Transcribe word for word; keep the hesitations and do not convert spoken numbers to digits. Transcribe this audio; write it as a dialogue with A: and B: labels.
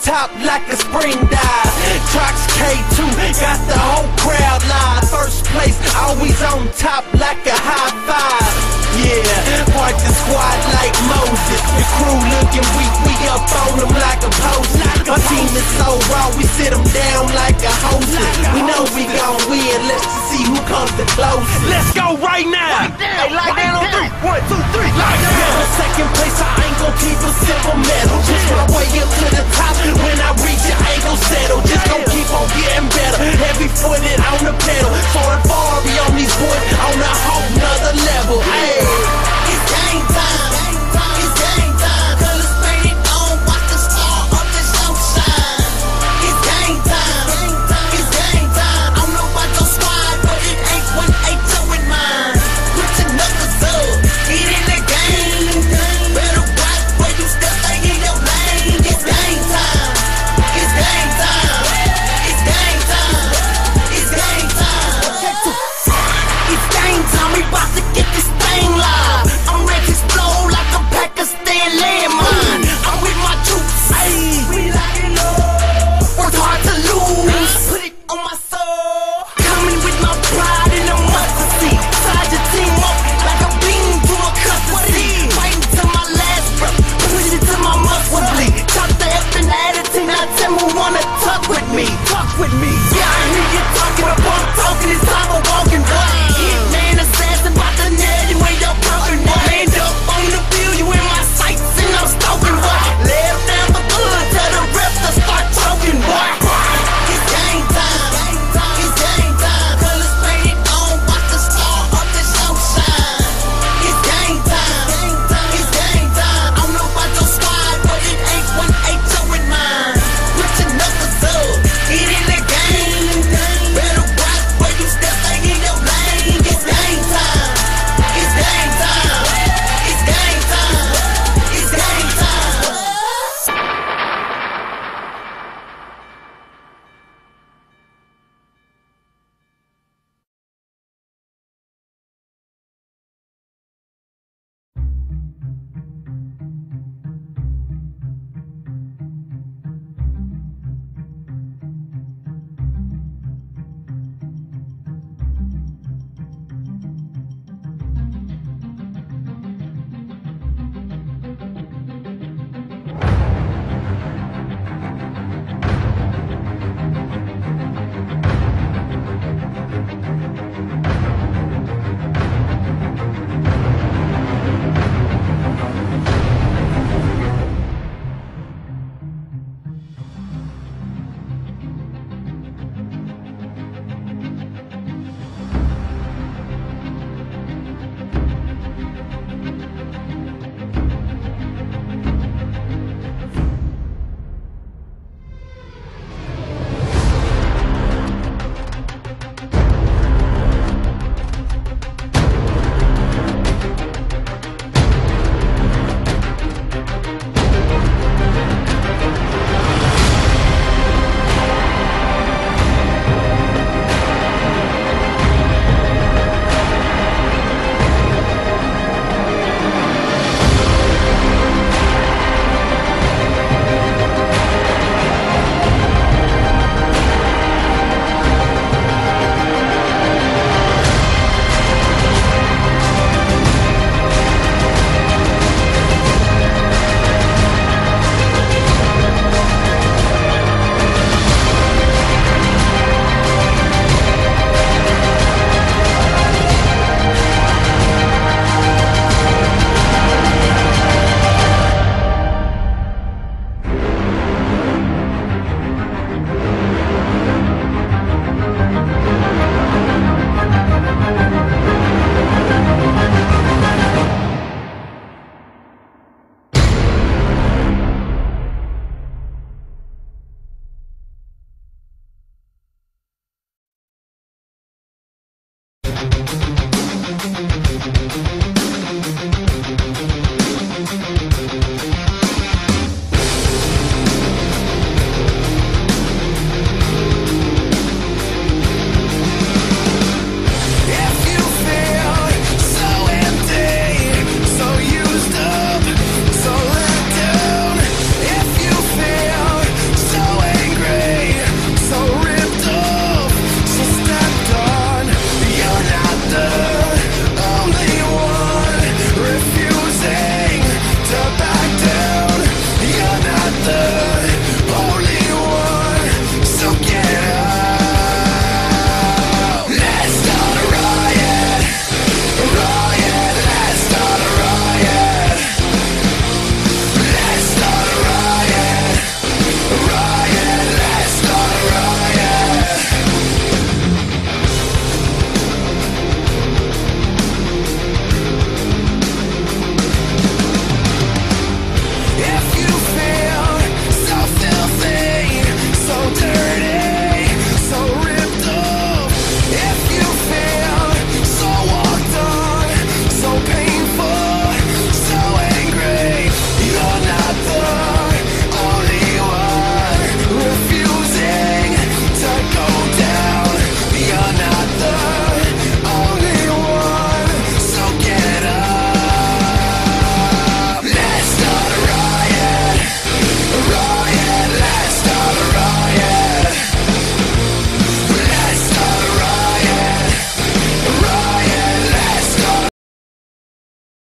A: top like a spring dive. Trox K two got the whole crowd live. First place, always on top like a high five. Yeah, part the squad like Moses. The crew looking weak, we up on them like a post. My team is so raw, we sit them down like a hostess. We know we gon' win, let's see who comes the closest.
B: Let's go right now.
C: Right there.
B: Hey, like
C: Right
B: that on
C: there.
B: three. One, two, three. Like
A: For
B: that.
A: second place, I ain't gon' keep a silver medal. Just my way up to the top. When I reach it, I ain't gon' settle. Just gon' keep on getting better. Heavy footed on the pedal. Four and